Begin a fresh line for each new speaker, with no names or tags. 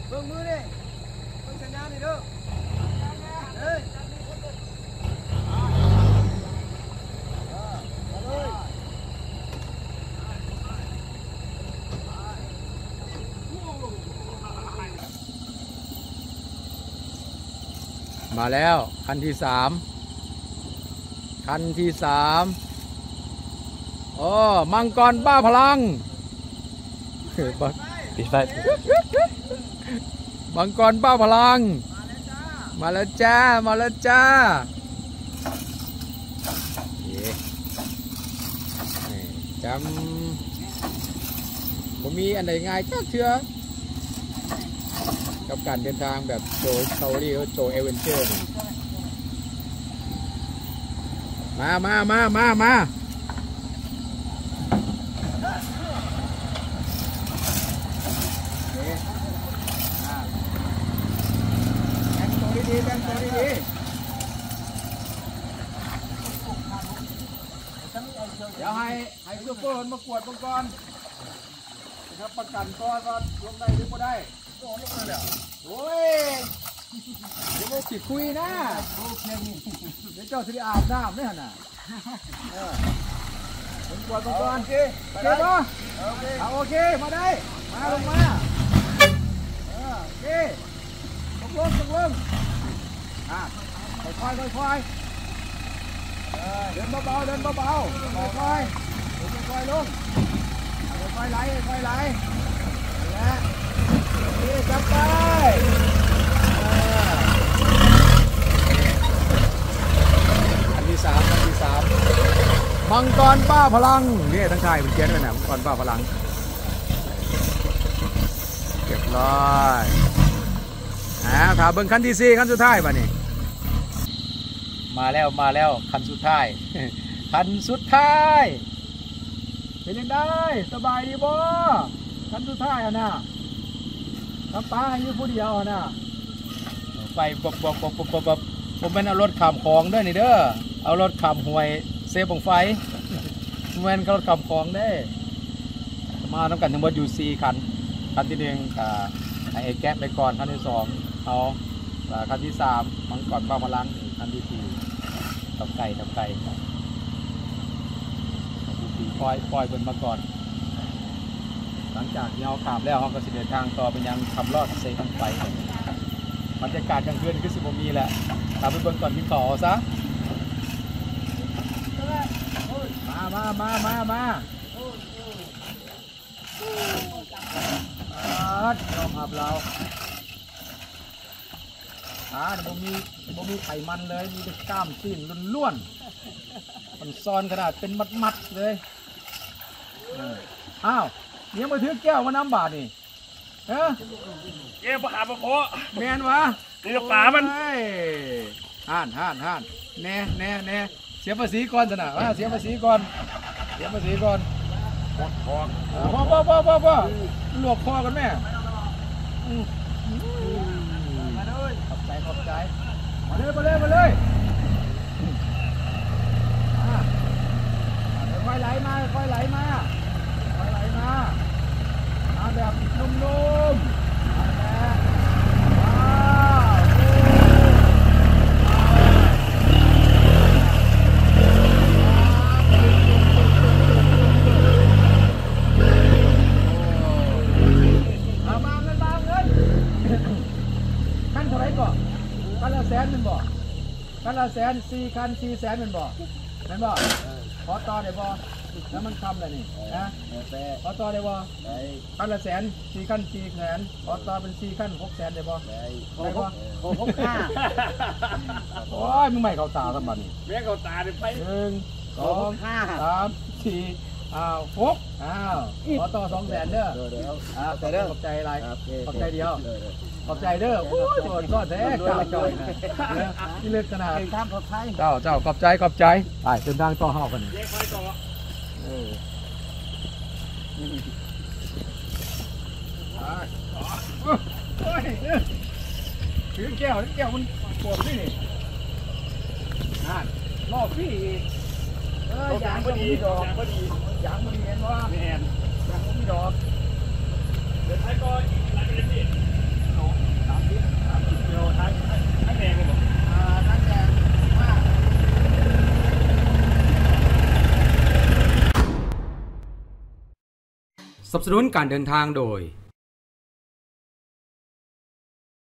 เบิ่งมือดิเบิ่งสัญญาณนี่เด้อเฮ้ย
มาแล้วคันที่สามโอ้มังกรบ้าพลังปิดไฟมังกรบ้าพลังมาแล้วจ้าจำผมมีอันไหนง่ายจักเชื่อกับการเดินทางแบบโจสตอรี่โจเอเวนเจอร์มาแต่งตัวดีเดี๋ยวให้ซูเปอร์มากวดก่อนนะครับประกันตัวก็ลงได้หรือไม่ได้ลงมาแล้วโอ้ยเดี๋ยวเราสิคุยนะเดี๋ยวเจ้าสิอาบน้ำไม่หันน่ะผมกวดก่อนโอเคป่ะโอเคมาได้มาลงมาโอเคตกลงค่อยเดินเบาค่อยลงค่อยไหลและนี่จับไปอันที่สามมังกรป้าพลังนี่ทั้งชายเป็นเกียร์ด้วยนะมังกรป้าพลังเรียบร้อยถามเบิ้งขั้นที่4ขั้นสุดท้ายป่ะนี่มาแล้วขั้นสุดท้ายเป็นยังได้สบายดีบ่ขั้นสุดท้ายอ่ะนะทำป้าให้ยืมผู้เดียวอ่ะนะไปบบผมเป็นเอารถขามของด้วยนี่เด้อเอารถขามหวยเซฟของไฟผมเป็นรถขามของได้มาต้องกันทั้งหมดอยู่4คันที่1ไอ้แก๊ปไปก่อนคันที่2เอาคันที่3มังกรบ้าพลังคันที่4ตับไก่คันที่4ปล่อยบนมาก่อนหลังจากที่เราขามแล้วเราก็สิเดินทางต่อไปยังขับลอดเซฟังไฟบรรยากาศกลางคืนคือ10 มีแหละตามไปเบิ่งก่อนที่ต่อซะมายอมหับเราบ่มีไขมันเลยมีแต่กล้ามซีนล้วนๆมันซ้อนขนาดเป็นมัดเลยอ้าวเนี่ยมาถือแก้วมาน้ำบาดนี่
เก็บปลาปลาโค
แมนวะ
นี่ปลามัน
ห่านแน่เสียภาษีก่อนสินะเสียภาษีก่อนพ่อลวกคอกันแม่ขอบใจมาเลยค่อยไหลมาแบบนุ่มขั้นเท่าไรก่อนขั้นละ100,000เป็นบ่ขั้นละ4 คัน400,000เป็นบ่ขอต่อได้บ่แล้วมันทำอะไรนี่นะขอต่อได้บ่ขั้นละ100,000 4 คัน400,000ขอต่อเป็น4 คัน600,000ได้บ่ได้บ่โอ้ยมึงไม่เข้าตาสักบัดนี่
แม่เข้าตาเลยไป
1 2 3 4 6ขอต่อ200,000เด้อขอบใจอะไรขอบใจเดียวขอบใจเด้อโอ้ยก็แท้กล้าจอยนะนี่เลือกขนาดเจ้าขอบใจไปเดินทางต่อห้ากันนี่ถือแก้วมันปวดนี่รอบพี่ยางพอดีดอกยางพอดีเห็นว่ายางพอดีดอก
เดินไปก่อนหลังจากนี้โอ้
สนับสนุนการเดินทางโดย